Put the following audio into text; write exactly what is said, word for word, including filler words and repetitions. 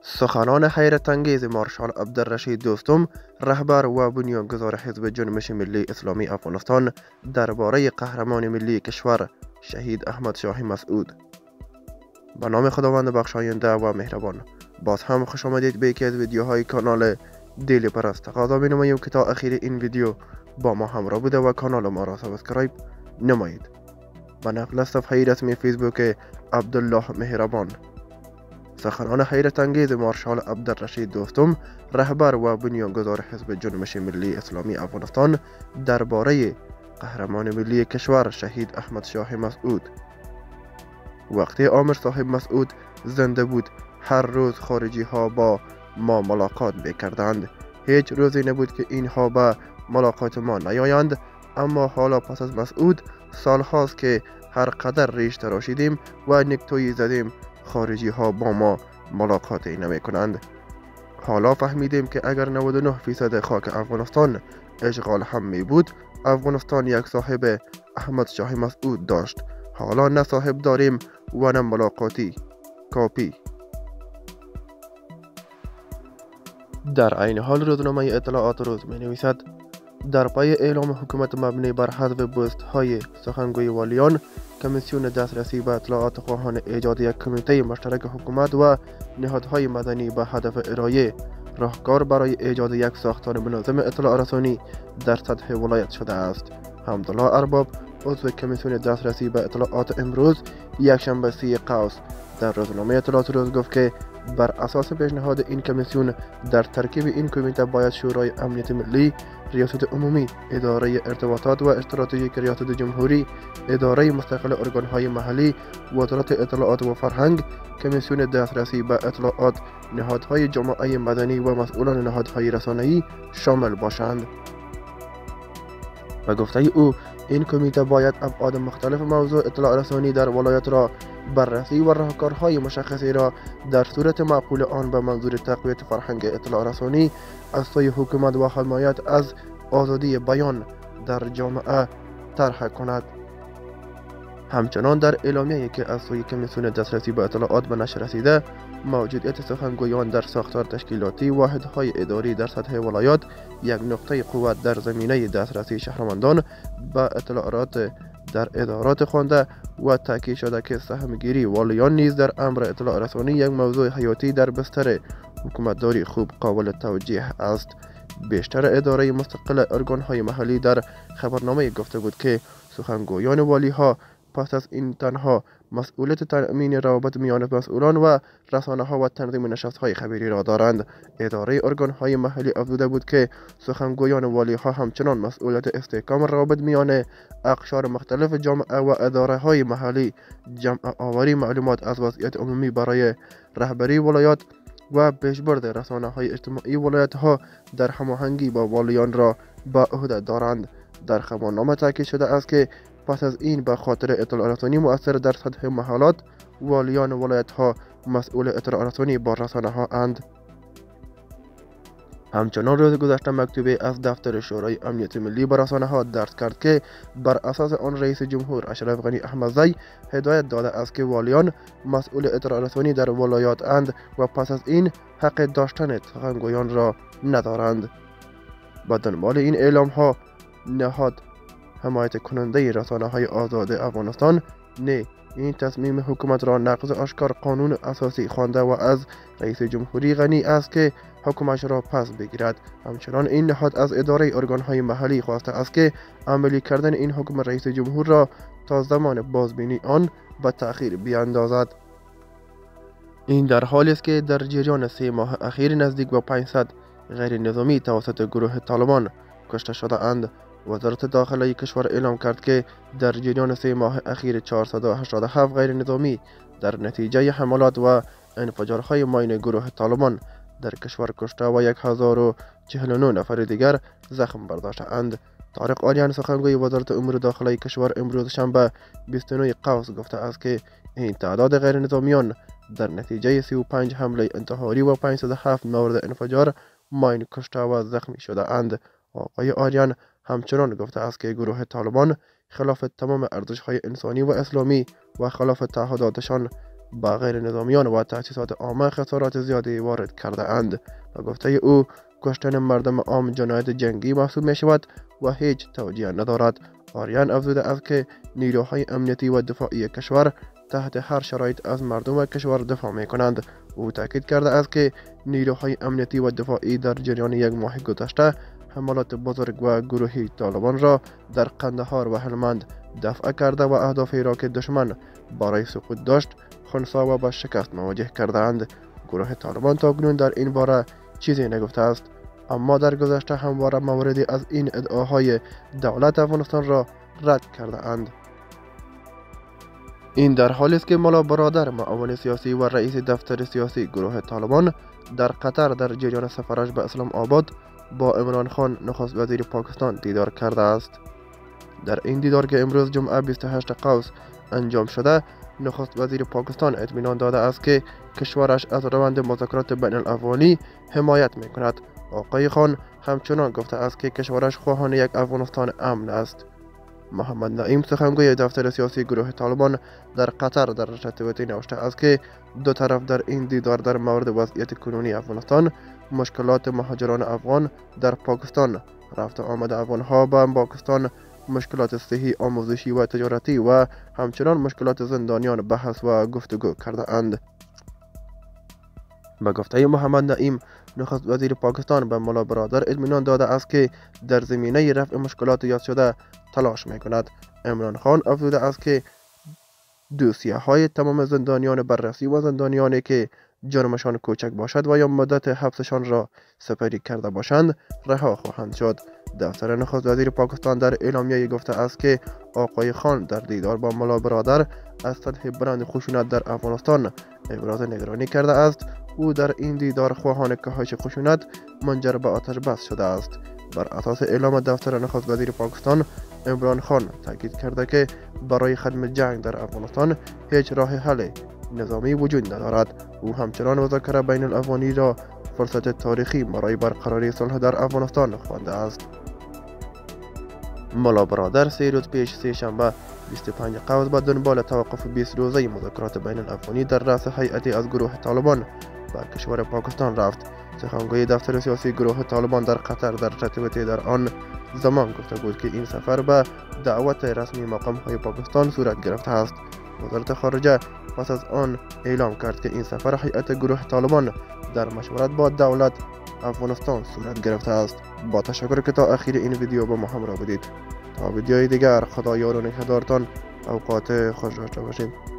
سخنان حیرت انگیز مارشال عبدالرشید دوستم رهبر و بنیانگذار حزب جنبش ملی اسلامی افغانستان درباره قهرمان ملی کشور شهید احمد شاه مسعود. به نام خداوند بخشاینده و مهربان، باز هم خوش آمدید به یکی از ویدیوهای کانال دیلی پرست. تقاضا می نماییم که تا اخیر این ویدیو با ما همراه بوده و کانال ما را سابسکرایب نمایید. به نقل از صفحه رسمی فیسبوک عبدالله مهربان. سخنان حیرت انگیز مارشال عبدالرشید دوستم رهبر و بنیانگذار حزب جنبش ملی اسلامی افغانستان درباره قهرمان ملی کشور شهید احمد شاه مسعود. وقتی عامر صاحب مسعود زنده بود هر روز خارجی ها با ما ملاقات میکردند. هیچ روزی نبود که اینها به ملاقات ما نیایند، اما حالا پس از مسعود سال هاست که هر قدر ریش تراشیدیم و نکتویی زدیم خارجی ها با ما ملاقاتی نمی کنند. حالا فهمیدیم که اگر نود و نه فیصد خاک افغانستان اشغال هم می بود، افغانستان یک صاحب احمد شاه مسعود داشت. حالا نه صاحب داریم و نه ملاقاتی کاپی. در عین حال روزنامه اطلاعات روز می نویسد در پای اعلام حکومت مبنی بر حذف پست های سخنگوی والیان، کمیسیون دسترسی به اطلاعات خواهان ایجاد یک کمیته مشترک حکومت و نهادهای مدنی به هدف ارائه راهکار برای ایجاد یک ساختار منظم اطلاع رسانی در سطح ولایت شده است. حمدالله ارباب، عضو کمیسیون دسترسی به اطلاعات، امروز یکشنبه سی قوس در روزنامه اطلاعات روز گفت که بر اساس پیشنهاد این کمیسیون در ترکیب این کمیته باید شورای امنیت ملی، ریاست عمومی، اداره ارتباطات و استراتژیک ریاست جمهوری، اداره مستقل ارگانهای محلی، وزارت اطلاعات و فرهنگ، کمیسیون دسترسی به اطلاعات، نهادهای جامعه مدنی و مسئولان نهادهای رسانه‌ای شامل باشند. و گفته او این کمیته باید ابعاد مختلف موضوع اطلاع رسانی در ولایت را بررسی و راهکارهای مشخصی را در صورت معقول آن به منظور تقویت فرهنگ اطلاع رسانی از سوی حکومت و حمایت از آزادی بیان در جامعه طرح کند. همچنان در اعلامیه‌ای که از سوی کمیسیون دسترسی به اطلاعات به نشر رسیده، موجودیت سخنگویان در ساختار تشکیلاتی واحدهای اداری در سطح ولایات یک نقطه قوت در زمینه دسترسی شهروندان به اطلاعات در ادارات خوانده و تاکید شده که سهمگیری والیان نیز در امر اطلاع رسانی یک موضوع حیاتی در بستر حکومتداری خوب قابل توجیه است. بیشتر اداره مستقل ارگانهای محلی در خبرنامه گفته بود که سخنگویان والی ها پس از این تنها مسئولیت تأمین روابط میان مسئولان و رسانه ها و تنظیم نشست های خبری را دارند. اداره ارگان های محلی افزوده بود که سخنگویان والی ها همچنان مسئولیت استحکام روابط میان اقشار مختلف جامعه و اداره های محلی، جمع آوری معلومات از وضعیت عمومی برای رهبری ولایات و پیشبرد رسانه های اجتماعی ولایت ها در هماهنگی با والیان را به عهده دارند. در خبرنامه تاکید شده است که پس از این به خاطر اطلاع رسانی مؤثر در سطح محلات، والیان ولایت ها مسئول اطلاع رسانی با رسانه ها اند. همچنان روز گذشته مکتوبی از دفتر شورای امنیت ملی به رسانه ها درج کرد که بر اساس آن رئیس جمهور اشرف غنی احمدزی هدایت داده است که والیان مسئول اطلاع رسانی در ولایات اند و پس از این حق داشتن سخنگویان را ندارند. با دنبال این اعلام ها، نهاد حمایت کننده رسانه های آزاد افغانستان نه این تصمیم حکومت را نقض آشکار قانون اساسی خوانده و از رئیس جمهوری غنی است که حکومتش را پس بگیرد. همچنان این نهاد از اداره ارگانهای محلی خواسته است که عملی کردن این حکم رئیس جمهور را تا زمان بازبینی آن به تأخیر بیاندازد. این در حالی است که در جریان سه ماه اخیر نزدیک به پانصد غیر نظامی توسط گروه طالبان کشته شده اند. وزارت داخله کشور اعلام کرد که در جریان سه ماه اخیر چهارصد و هشتاد و هفت غیر نظامی در نتیجه حملات و انفجارهای ماین گروه طالبان در کشور کشته و یک هزار و چهل و نه نفر دیگر زخم برداشته اند. طارق آریان، سخنگوی وزارت امور داخله کشور، امروز شنبه بیست و نه قوس گفته است که این تعداد غیر نظامیان در نتیجه سی و پنج حمله انتحاری و پانصد و هفت مورد انفجار ماین کشته و زخمی شده اند. آقای آریان همچنان گفته است که گروه طالبان خلاف تمام ارزش‌های انسانی و اسلامی و خلاف تعهداتشان با غیر نظامیان و تأسیسات عامه خسارات زیادی وارد کرده اند. و گفته او کشتن مردم عام جنایت جنگی محسوب می شود و هیچ توجیه ندارد. آریان افزوده است که نیروهای امنیتی و دفاعی کشور تحت هر شرایط از مردم کشور دفاع می کنند. او تاکید کرده است که نیروهای امنیتی و دفاعی در جریان یک ماه گذشته حملات بزرگ و گروهی طالبان را در قندهار و هلمند دفع کرده و اهدافی را که دشمن برای سقوط داشت خنثی و به شکست مواجه کرده اند. گروه طالبان تاکنون در این باره چیزی نگفته است، اما در گذشته همواره موردی از این ادعاهای دولت افغانستان را رد کرده اند. این در حالی است که ملا برادر معاون سیاسی و رئیس دفتر سیاسی گروه طالبان در قطر در جریان سفرش به اسلام آباد با عمران خان نخست وزیر پاکستان دیدار کرده است. در این دیدار که امروز جمعه بیست و هشتم قوس انجام شده، نخست وزیر پاکستان اطمینان داده است که کشورش از روند مذاکرات بین الافغانی حمایت می کند. آقای خان همچنان گفته است که کشورش خواهان یک افغانستان امن است. محمد نعیم سخنگوی دفتر سیاسی گروه طالبان در قطر در رشته توییتری نوشته است که دو طرف در این دیدار در مورد وضعیت کنونی افغانستان، مشکلات مهاجران افغان در پاکستان، رفت آمد افغانها به پاکستان، مشکلات صحی، آموزشی و تجارتی و همچنان مشکلات زندانیان بحث و گفتگو کرده اند. به گفته محمد نعیم، نخست وزیر پاکستان به ملا برادر اطمینان داده است که در زمینه رفع مشکلات یاد شده تلاش می کند. عمران خان افزوده است که دوسیه های تمام زندانیان بررسی و زندانیانی که جرمشان کوچک باشد و یا مدت حبسشان را سپری کرده باشند رها خواهند شد. دفتر نخست وزیر پاکستان در اعلامیه گفته است که آقای خان در دیدار با ملا برادر از سطح بلند خشونت در افغانستان ابراز نگرانی کرده است. او در این دیدار خواهان کاهش خشونت منجر به آتش بس شده است. بر اساس اعلام دفتر نخست وزیر پاکستان، عمران خان تاکید کرده که برای ختم جنگ در افغانستان هیچ راه حل نظامی وجود ندارد. او همچنان مذاکره بین الافغانی را فرصت تاریخی برای برقراری صلح در افغانستان خوانده است. ملا برادر سه روز پیش سه شنبه بیست و پنجم قوس به دنبال توقف بیست روزه مذاکرات بین الافغانی در رأس هیئتی از گروه طالبان به کشور پاکستان رفت. سخنگوی دفتر سیاسی گروه طالبان در قطر در توییتری در آن زمان گفته بود که این سفر به دعوت رسمی مقام های پاکستان صورت گرفته است. وزارت خارجه پس از آن اعلام کرد که این سفر هیئت گروه طالبان در مشورت با دولت افغانستان صورت گرفته است. با تشکر که تا اخیر این ویدیو با ما همراه بودید. تا ویدیوی دیگر، خدا یار و نگهدارتان، اوقات خوش داشته باشید.